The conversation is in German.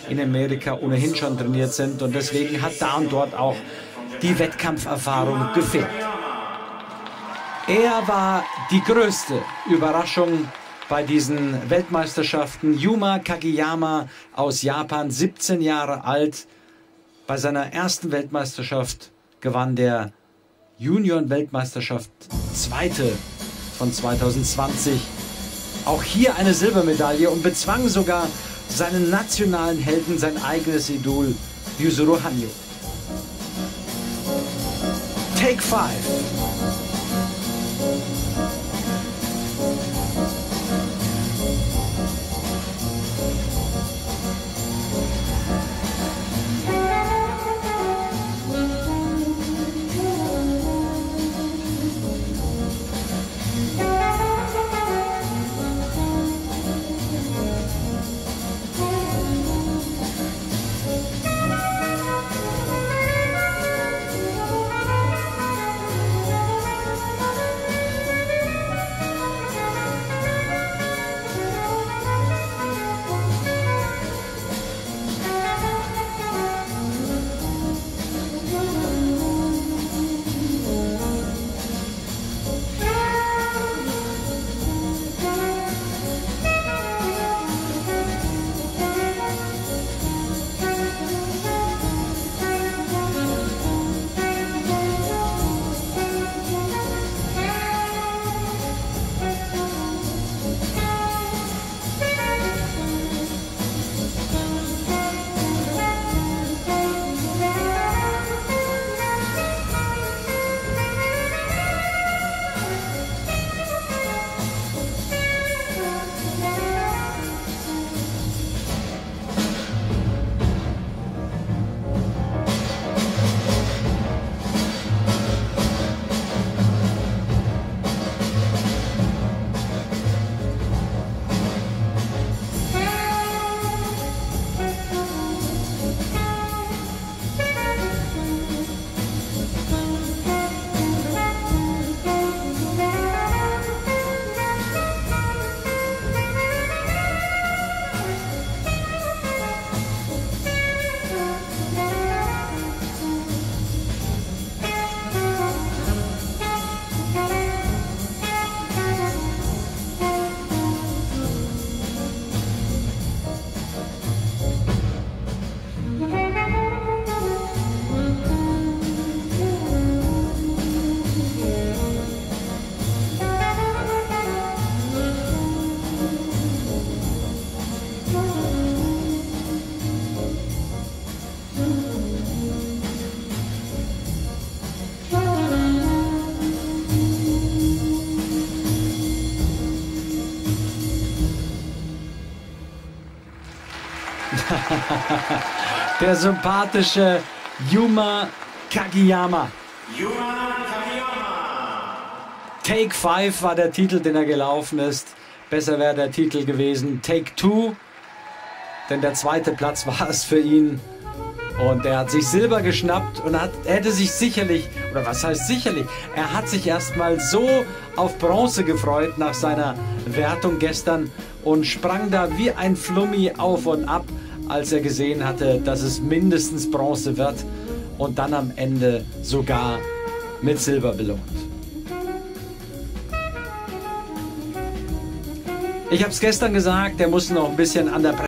in Amerika ohnehin schon trainiert sind. Und deswegen hat da und dort auch die Wettkampferfahrung gefehlt. Er war die größte Überraschung bei diesen Weltmeisterschaften. Yuma Kagiyama aus Japan, 17 Jahre alt. Bei seiner ersten Weltmeisterschaft gewann der Junioren-Weltmeisterschaft, zweite von 2020. Auch hier eine Silbermedaille und bezwang sogar seinen nationalen Helden, sein eigenes Idol, Yuzuru Hanyu. Take 5. Der sympathische Yuma Kagiyama. Take 5 war der Titel, den er gelaufen ist. Besser wäre der Titel gewesen Take 2, denn der zweite Platz war es für ihn. Und er hat sich Silber geschnappt und hätte sich sicherlich, oder was heißt sicherlich, er hat sich erstmal so auf Bronze gefreut nach seiner Wertung gestern und sprang da wie ein Flummi auf und ab, als er gesehen hatte, dass es mindestens Bronze wird und dann am Ende sogar mit Silber belohnt. Ich habe es gestern gesagt, er muss noch ein bisschen an der